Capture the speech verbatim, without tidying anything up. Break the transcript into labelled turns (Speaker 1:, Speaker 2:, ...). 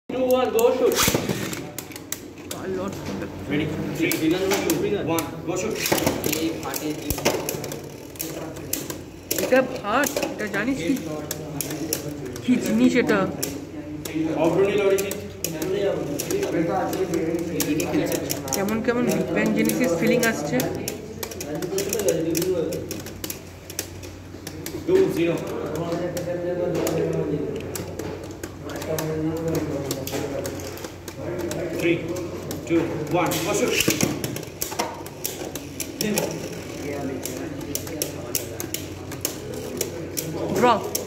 Speaker 1: Two, one, go shoot.
Speaker 2: Ready? Three, two, one, go shoot.
Speaker 3: এটা ভাট, এটা জানিস কি কি জিনিস এটা?
Speaker 2: অগ্রণী লরি
Speaker 3: কেমন কেমন বিগ ব্যাং জেনেসিস ফিলিং আসছে।
Speaker 2: Two zero three two one go shoot.
Speaker 3: Draw